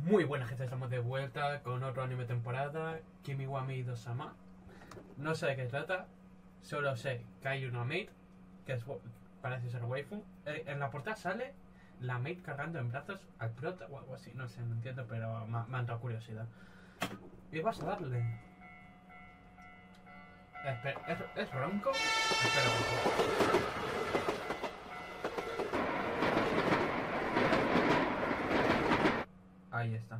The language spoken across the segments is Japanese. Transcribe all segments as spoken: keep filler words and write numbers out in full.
Muy buena gente, estamos de vuelta con otro anime temporada, Kimi wa Maid-sama. No sé de qué trata, solo sé que hay una maid, que es, parece ser waifu. Eh, en la portada sale la maid cargando en brazos al prota o algo así, no sé, no entiendo, pero me, me ha entrado curiosidad. Y vas a darle... Espera, ¿es, ¿es bronco? Espera, ahí está.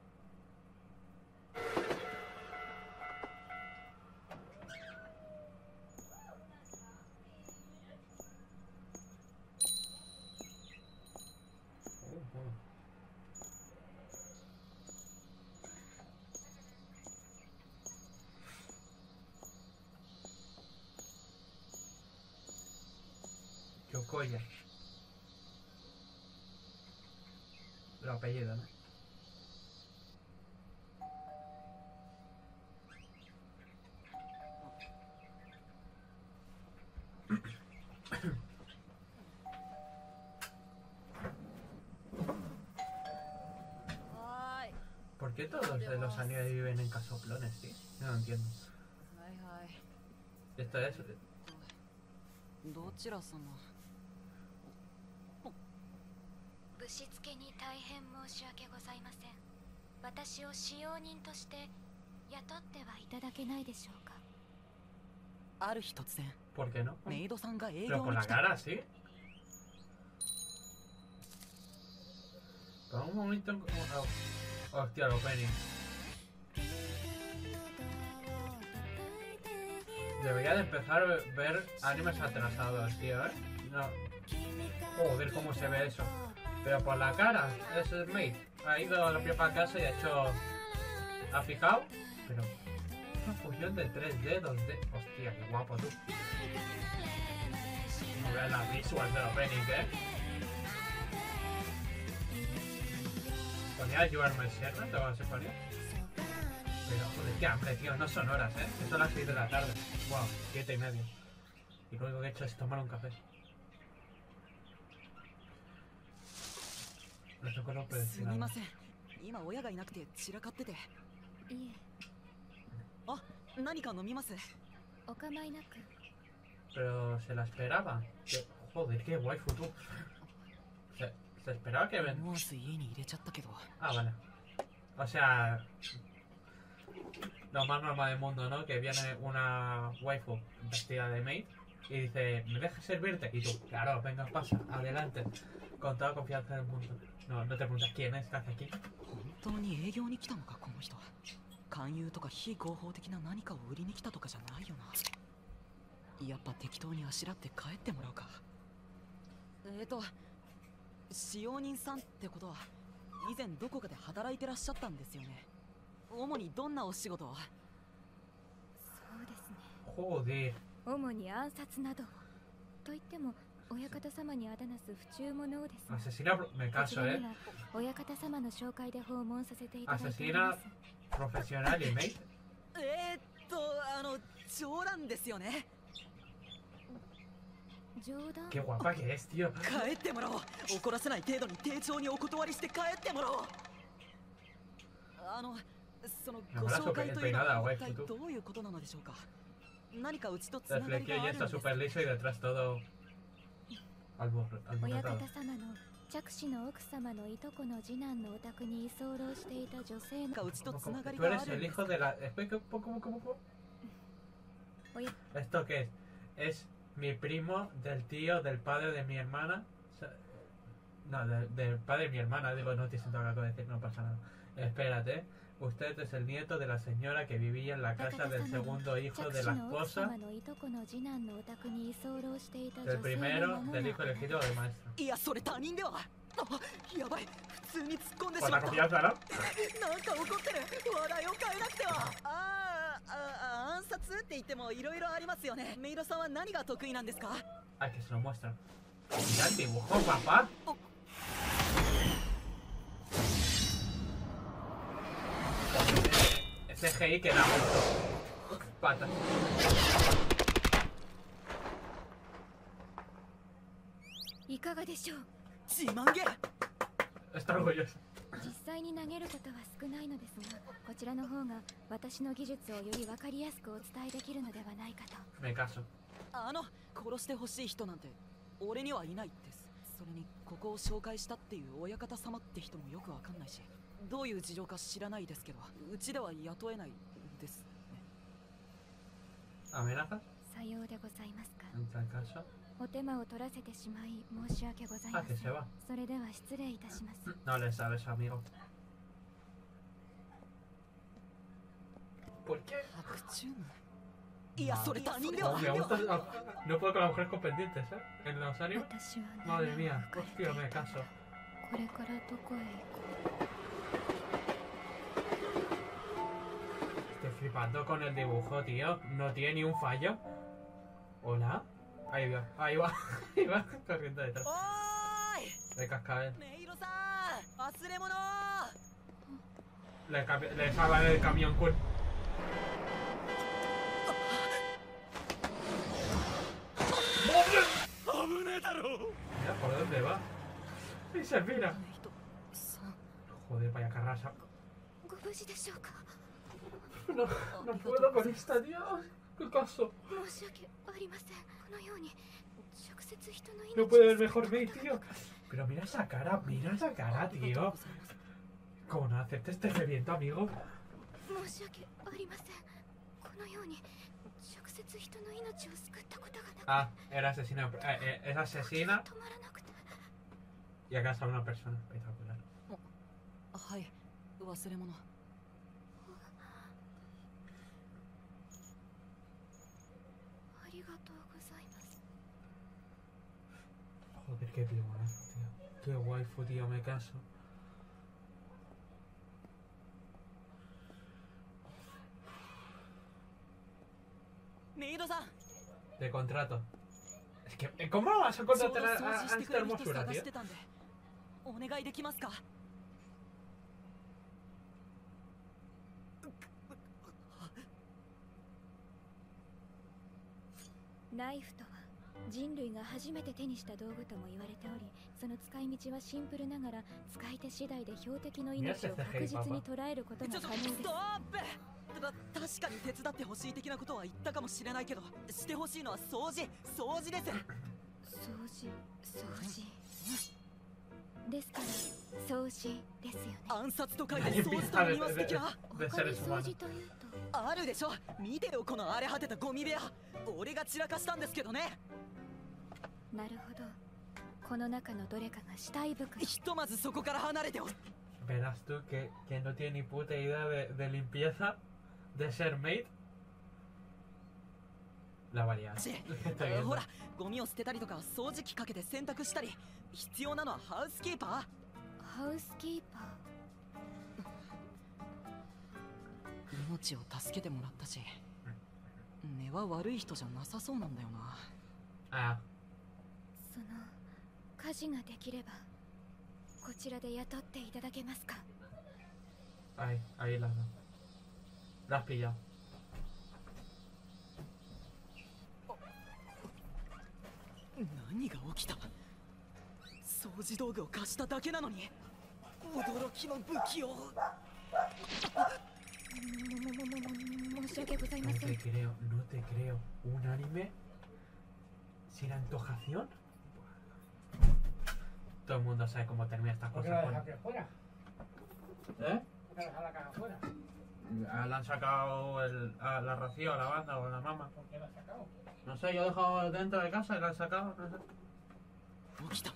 Yokoya. El apellido, ¿no? ¿Por qué todos de los animes viven en casoplones, tío? No lo entiendo. Esto es... どちら様。 ぶしつけに大変申し訳ございません。私を使用人として雇ってはいただけないでしょうか。 ある日突然、 ¿Por qué no? メイドさんが営 Pero 業 con に la 来た。 cara, ¿sí? Pero un momento... Oh, hostia, lo penny. Debería de empezar a ver animes atrasados, tío, ¿eh? No. Joder, cómo se ve eso. Pero por la cara, es el maid. Ha ido a la propia casa y ha hecho... ¿Ha fijado? Pero... Una fusión de tres D, dos D. Hostia, qué guapo, tú. No veas las visuals de los pennies, ¿eh? ¿Ponía llevarme Sierra? ¿Te vas a poner? Pero, joder, qué hambre, tío. No son horas, ¿eh? Esto es las seis de la tarde. Wow, siete y medio. Y lo único que he hecho es tomar un café. No sé cómo すみません。今親がいなくて散らかってて。 いえ。 あ、何か飲みます。 お構いなく。 Pero se la esperaba. Que- joder, qué waifu tú. Se, se esperaba que ven. 思わず家に入れちゃったけど。 Ah, vale. O sea, lo más normal del mundo, ¿no? Que viene una waifu vestida de maid y dice, ¿me dejas servirte? Y tú, claro, venga, pasa, adelante. Con toda confianza del mundo. No, no te preguntas quién es, qué hace aquí. 本当に営業に来たのかこの人。勧誘とか非合法的な何かを売りに来たとかじゃないよな。やっぱ適当にあしらって帰ってもらうか。えーと、使用人さんってことは以前どこかで働いてらっしゃったんですよね。主にどんなお仕事を？ そうですね。 Joder. 主に暗殺などを。と言っても、親方様にあだなす不忠者ですが。 Asesina, me こち caso, ら ¿eh? には親方様の紹介で訪問させていただいており Asesina ます。 profesional y maid. えーっと、あの冗談ですよね。 冗談。 Qué guapa que es, tío. 帰ってもらおう。怒らせない程度に丁重にお断りして帰ってもらおう。あの、そのご紹介というのは一体どういうことなのでしょうか。何かうちとつな El がり flequillo が ya あるん está です。 súper liso y detrás todo albo- 親方 alborotado. 様の着手の奥様のいとこの次男のお宅に居候していた女性の。 うちとつながり Tú があ eres るん el です。 hijo de la... Espera, ¿cómo, cómo, cómo, cómo? 親 ¿Esto qué es? Es mi primo del tío del padre de mi hermana. O sea, no, de- del padre de mi hermana. Digo, no te siento algo de decir, no pasa nada. Espérate. Usted es el nieto de la señora que vivía en la casa del segundo hijo de la esposa, のいとこの次男のお宅に居候していた del 女性 primero のもの del が hijo elegido del maestro. いや、それ他人では。あ、やばい。普通に突っ込んでし Por ま la った。 confianza, ¿no? なんか怒ってる。話題を変えなくては。あーあ、暗殺って言ってもいろいろありますよね。メイドさんは何が得意なんですか？ Ay, que se lo muestran. Mira el dibujo, papá. C G I que da gusto. Pata. いかがでしょう。 自慢げ。 Está orgulloso. 実際に投げることは少ないのですが、こちらの方が私の技術をより分かりやすくお伝えできるのではないかと。 Me caso. あの殺してほしい人なんて俺にはいないです。それにここを紹介したっていう親方様って人もよくわかんないし、どういう事情か知らないですけど、うちでは雇えないですね。 ¿Amenazas? さようでございますか。 En tal caso. お手間を取らせてしまい申し訳ございま Ah, せ que ん。 se va. それでは失礼いたします。 No le sabes, amigo. ¿Por qué? 白チューム。いや、それ他人で No, は。 me gusta. No puedo con las mujeres con pendientes, ¿eh? En los animes. 私は Madre mía, 何を hostia, me caso. これからどこへ行こ Estoy flipando con el dibujo, tío. No tiene ni un fallo. ¿Hola? Ahí va, ahí va. Ahí va, corriendo detrás. おーい De cascabel. メイロさん、忘れ物。 Le, cabi- le salvan el camión cool. Mira, ¿por dónde va? Y se mira. メイトさん。 Joder, vaya carrasa. う。ご無事でしょうか。 No, no puedo con esta, Dios. ¿Qué caso? 申し訳ありません。このように直接人の命 No puede ver mejor Mei, tío. Pero mira esa cara, mira esa cara, ありがとう tío. ございます。 ¿Cómo no aceptes este reviento, amigo? 申し訳ありません。このように直接人の命を救ったことがなくて、 Ah, era asesina. Eh, eh, es asesina 止まらなくて。 y ha casado a una persona. Espectacular. はい、忘れ物。 ありがとうございます。 Joder, qué plumazo, tío. Qué waifu, tío, me caso. Meido-san. De contrato. Es que, eh, ¿cómo vas a contratar a, 掃 a- 除 a してく esta れる人 hermosura, 探 tío? してたんで、お願いできますか？ ナイフとは人類が初めて手にした道具とも言われており、その使い道はシンプルながら使い手次第で標的の命を確実に捉えることがちょっと可能です。 ストップ。た確かに手伝ってほしい的なことは言ったかもしれないけど、してほしいのは掃除、掃除です。 掃除、掃除ですから掃除ですよね。 暗殺と書いて掃除と言います的な。 で他に掃除というと、 あるでしょ。見てよこの荒れ果てたゴミ部屋。俺が散らかしたんですけどね。 なるほど。この中のどれかが死体深い。 ひとまずそこから離れてお。 Verás tú que, que no tiene ni puta idea de, de limpieza, de ser maid. La variedad. し Estoy あ viendo. ほら、ゴミを捨てたりとか掃除機かけて洗濯したり、必要なのはハウスキーパー。 ハウスキーパー。 命を助けてもらったし、根は悪い人じゃなさそうなんだよな。 Ah, その家事ができればこちらで雇っていただけますか？ ahí, ahí la has dado. La has pillado. 何が起きた？掃除道具を貸しただけなのに驚きの武器を。 ももももも申し訳ござい No ません。 te creo, no te creo. ¿Un anime sin antojación? Todo el mundo sabe cómo termina estas ¿Por qué la cosas. dejas aquí afuera? ¿Eh? ¿Por qué dejas la caja afuera? Ah, Le han sacado el, a la Rocío, a la banda o a la mamá. ¿Por qué la has sacado? No sé, yo he dejado dentro de casa y la han sacado, no sé. 起きた。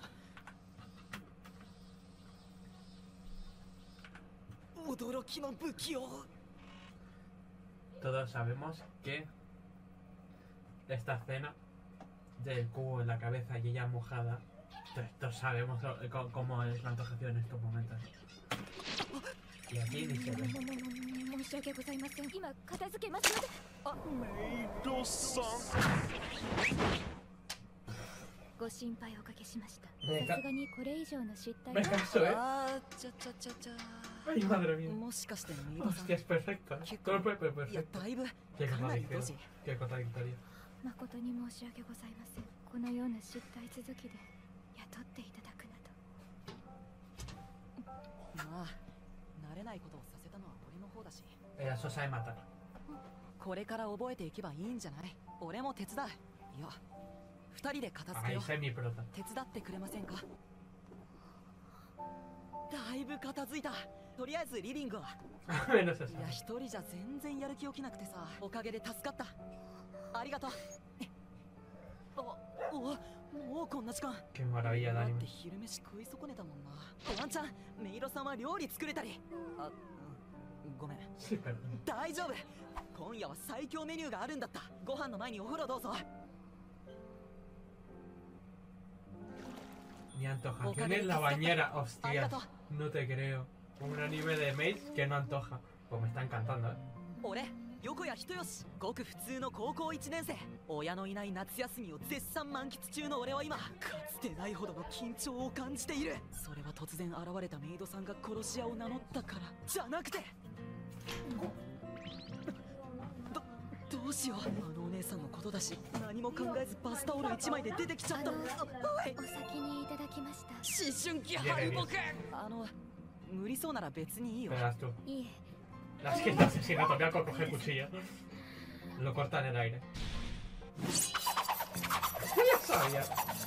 驚きの武器を。 Todos sabemos que esta escena del cubo en la cabeza y ella mojada, todos, todos sabemos lo- co- cómo es la antojación en estos momentos. Y aquí ni se も ve. ももも申し訳ございません。今片付けますので。あ、 メイドさん。 ご心配おかけしました。 ねさすがにこれ以上の失態 Me は caso, ¿eh? あー、ちゃちゃちゃちゃ。 Ay, madre mía. もしかしてミードさん。 Hostia, es perfecto. ¿eh? Todo el cuerpo es いや perfecto. だいぶ Qué かなりド contradictorio. ジ。 Qué contradictorio. 誠に申し訳ございません。このような失態続きで雇っていただくなど。 まあないことをさせたのは俺の方だし、 Ella solo sabe matar. これから覚えていけばいいんじゃない？俺も手伝う。いや、二人で片付け Ahí よう。 semi-prota. 手伝ってくれませんか？だいぶ片付いた。とりあえずリビングは。 Menos eso. いや、一人じゃ全然やる気起きなくてさ、おかげで助かった。ありがとう。お、お、もうこんな時間。 Qué maravilla de だって anime. 昼飯食い損ねたもんな。ワンちゃん、メイロさんは料理作れたり。あ、うん、ごめん。 Sí, pero. 大丈夫。今夜は最強メニューがあるんだった。ご飯の前にお風呂どうぞ。 Ni antoja. Tienes la bañera, hostia. No te creo. Un anime de Maze que no antoja. Pues me está encantando, eh. 俺、横谷人吉、ごく普通の高校いちねん生。親のいない夏休みを絶賛満喫中の俺は今、かつてないほどの緊張を感じている。それは突然現れたメイドさんが殺し屋を名乗ったからじゃなくて、ど、どうしよう。あのお姉さんのことだし、何も考えずバスタオルいちまいで出てきちゃった。 あのおい、 お先にいただきました。 思春期敗北。あの、無理そうなら別にいいよ。 Verás tú. いえ、 Las que este asesinato que algo coge cuchillo. Lo corta en el aire. Ya sabía.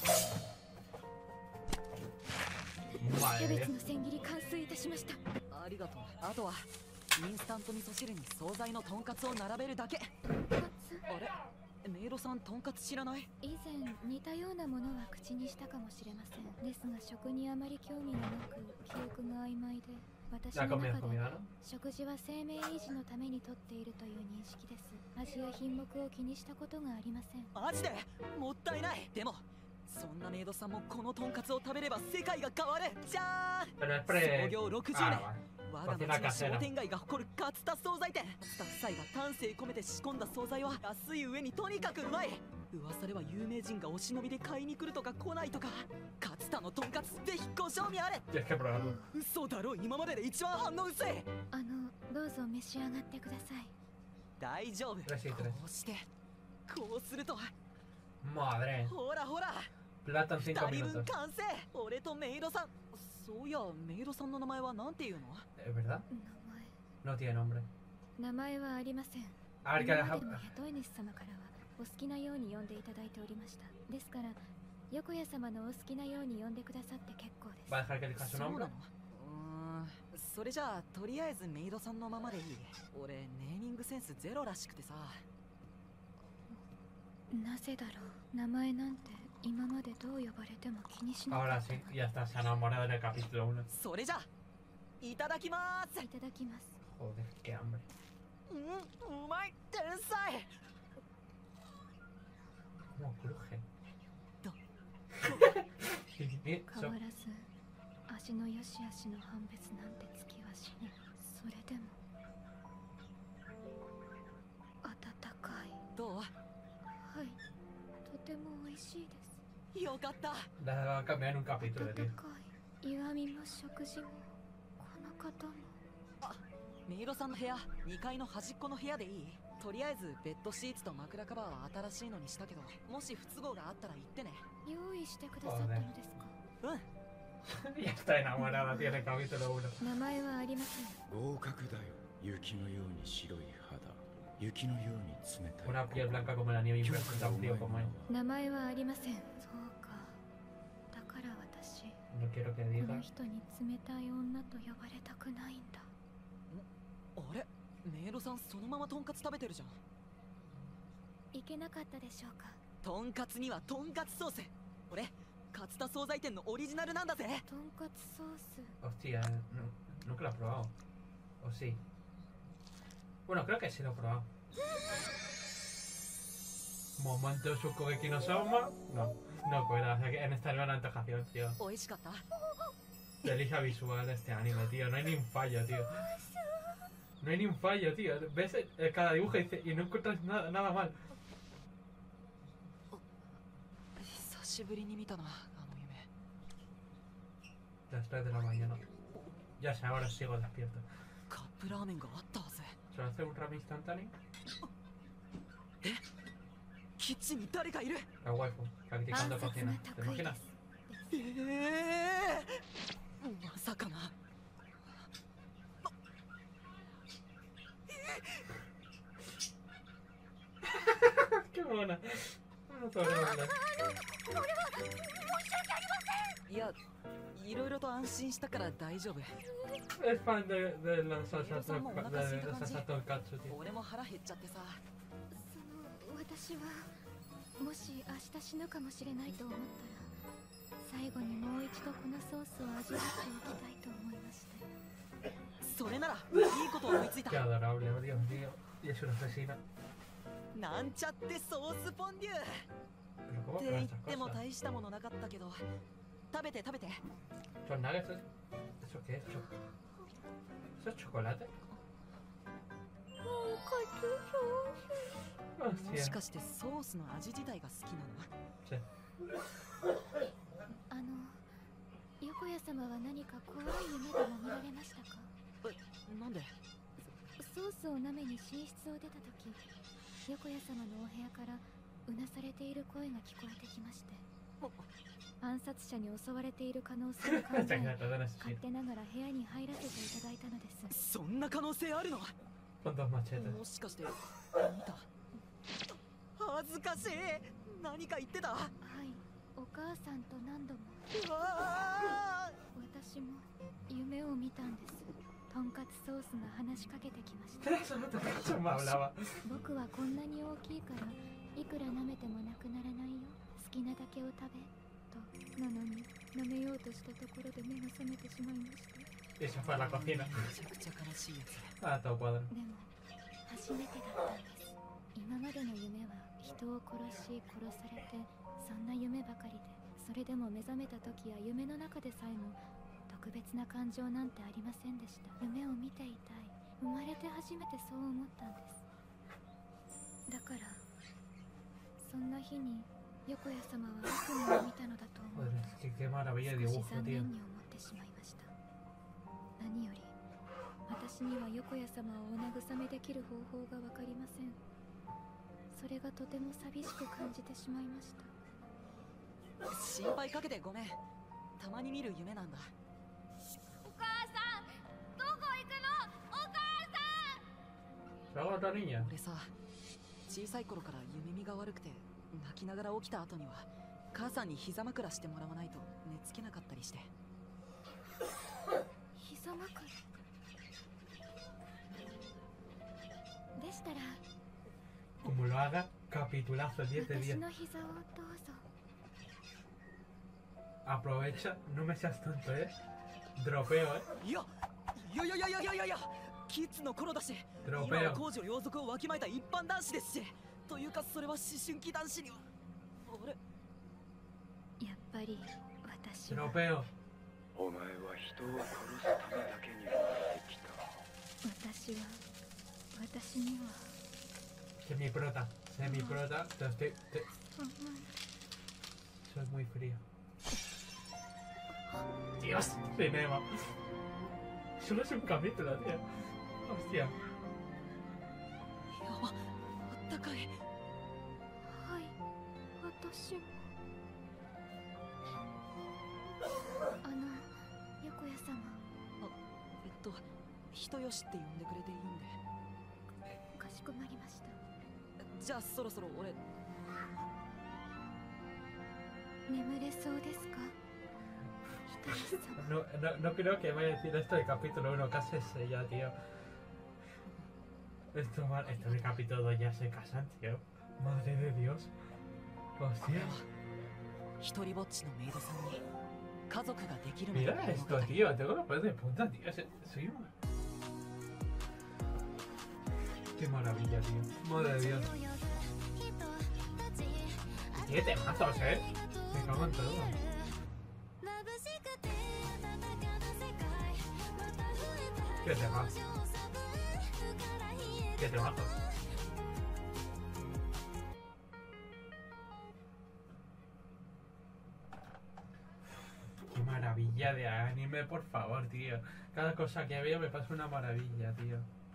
キャ Madre ベツ mía. の千切り完成いたしました。 ありがとう。あとはインスタント味噌汁に惣菜のとんかつを並べるだけ。 かつ、 あれ、メイロさんとんかつ知らない？ 以前似たようなものは口にしたかもしれません。ですが食にあまり興味がなく、記憶が曖昧で、私 La の comida, 中で comida, ¿no? 食事は生命維持のためにとっているという認識です。味や品目を気にしたことがありません。 マジでもったいない。でもそんなメイドさんもこのとんかつを食べれば世界が変わる。じゃーん。 Pero es pre. 創業ろくじゅうねん。 Ah, vale. 我が町の商店街が誇る勝田惣菜店。スタッフ妻が丹精込めて仕込んだ惣菜は安い上にとにかくうまい。噂では有名人がお忍びで買いに来るとか来ないとか。勝田のとんかつぜひご賞味あれ。 Tienes que probarlo. 嘘だろ、今までで一番反応薄い。 あの、どうぞ召し上がってください。 大丈夫。 嬉しいこうしてこうすると、 Madre. ほらほら、 Plato en 二 cinco 人分 minutos. 完成。俺とメイドさん。そういや、メイドさんの名前はなんていうの？ ¿Es verdad? 名 No tiene nombre. 前、名前はありません。 A ver, 今 que まで la. もヘトイネス様からはお好きなように呼んでいただいておりました。ですから、横谷様のお好きなように呼んでくださって結構です。 ¿Va a dejar que elija su そうな nombre? の？うーん、それじゃあとりあえずメイドさんのままでいい。俺ネーミングセンスゼロらしくてさ。 なぜだろう。名前なんて今までどう呼ばれても気にしなか Ahora った。 sí, ya está, se ha enamorado en el capítulo uno. それじゃいただきまーす。 いただきます。 Joder, qué hambre. うん、うまい。天才。 Cómo cruje. ど Eh, 変 so- わらず味の良し悪しの判別なんてつきはしない。それでも温かい。 どはい、とても美味しいです。 う？よかった。 La va a cambiar en un capítulo, 温 tío. かい。湯あみも食事もこの方も。 メイドさんの部屋、にかいの端っこの部屋でいい？とりあえずベッドシーツと枕カバーは新しいのにしたけど、もし不都合があったら言ってね。 用意してくださったのですか？ うん。 Ya está enamorada, tío, en el capítulo uno. 名前はありません。 合格だよ。雪のように白い肌、雪のように冷たい。 Una piel blanca como la nieve y un tío como él. 名前はありません。そうか。だから私、 No quiero que こ diga. の人に冷たい女と呼ばれたくないんだ。 あれ、メイドさんそのままとんかつ食べてるじゃん。 いけなかったでしょうか。 とんかつにはとんかつソース。これ勝田惣菜店のオリジナルなんだぜ。 とんかつソース。 Hostia, no, nunca lo he probado. ¿O sí? Bueno, creo que sí lo he probado. Momento Shokugeki no Soma. No, no cuela. O sea que en esta nueva antojación, tío. 美味しかった。 Delija visual de este anime, tío. No hay ni un fallo, tío. No hay ni un fallo, tío. Ves eh, cada dibujo y, dice- y no encuentras nada, nada mal. 久しぶりに見たな、あの夢。 Las tres de la mañana. Ya sé, ahora sigo despierto. カップラーメンがあったはず。 ¿Solo hace un ramen instantáneo? キッチンに誰かいる。 La waifu, practicando 暗殺 cocina. が ¿Te 得意で imaginas? す。 ええー、まさかな。 persona. No te hablar. いや、いろいろと安心したから大丈夫。 Es fan de, de la salsa to- de la salsa tonkatsu, tío. 俺も腹減っちゃってさ。 その私はもし明日死ぬかもしれないと思ったら最後にもう一度このソースを味わっておきたいと思いました。 それならいいこと思いついた。 Qué adorable, oh, Dios mío. Y es una asesina. なんちゃってソースフォンデュ。 Pero ¿cómo って para 言っ estas ても cosas? 大したものなかったけど、食べて食べて。 ¿Son nuggets? ¿Eso qué es? ¿Eso, ¿Eso es chocolate? もし Hostia. かしてソースの味自体が好きなの？ Sí. あの横谷様は何か怖い夢でも見られましたか？ え、なんで？ ソースをなめに寝室を出た時、横谷様のお部屋からうなされている声が聞こえてきまして、暗殺者に襲われている可能性を考 Esta え criatura de una 勝 asesina. 手ながら部屋に入らせていただいたのです。 そんな可能性あるの？ Con dos machetes. もしかして見た？恥ずかしい。何か言ってた？ はい、お母さんと何度も。 うわ私も夢を見たんです。とんかつソースが話しかけてきました。 Eso no te cacho, me hablaba. 僕はこんなに大きいからいくら舐めてもなくならないよ。好きなだけを食べと。なのに舐めようとしたところで目が覚めてしまいました。 Y se fue a la cocina. めちゃくちゃ悲しいやつ。 Ah, todo cuadro. でも初めてだったんです。今までの夢は人を殺し殺されてそんな夢ばかりで、それでも目覚めた時や夢の中でさえも特別な感情なんてありませんでした。夢を見ていたい。生まれて初めてそう思ったんです。だからそんな日に横谷様は悪夢を見たのだと思う Joder, と es que qué maravilla de 少し dibujo, 残 tío. 念に思ってしまいました。何より私には横谷様をお慰めできる方法がわかりません。それがとても寂しく感じてしまいました。 心配かけてごめん。たまに見る夢なんだ。 お母さん、どこ行くの？お母さん。 ¿Se va otra niña? 俺さ、小さい頃から夢見が悪くて泣きながら起きた後には母さんに膝枕してもらわないと寝つけなかったりして。 膝枕でしたら Como lo haga, capitulazo, diez de 私 diez. の膝をどうぞ。 Aprovecha, no me seas tonto, eh. Dropeo, eh. いや、いやいやいやいやいやいやいや、キッズの頃だし、 ドロペよ今は公序良俗をわきまえた一般男子ですし、というかそれは思春期男子には。あれ？ やっぱり私は Dropeo. お前は人を殺すためだけに生まれてきた。 私は私には Semi-prota. Semi-prota. Te estoy... te- うんうん Soy muy frío. Dios, cinema. Solo es un capítulo, tío. Hostia. やば、あったかい。 はい、私も。あの、横谷様、 えっと、人よしって呼んでくれていいんで。 かしこまりました。 じゃあそろそろ俺。 眠れそうですか？一人様。 No, no, no creo que vaya a decir esto de capítulo uno, casi ese ya, tío. Esto, va- esto de capítulo dos ya se casan, tío. Madre de Dios. これ Hostia. は一人ぼっちのメイドさんに家族ができるまで Mira の物 esto, 語。 tío. Tengo los pelos de punta, tío. Se- Soy un... Qué maravilla, tío. Madre de Dios. Tiene temazos, eh. Me cago en todo. Qué temazos. Qué temazos. Qué maravilla de anime, por favor, tío. Cada cosa que veo me pasa una maravilla, tío.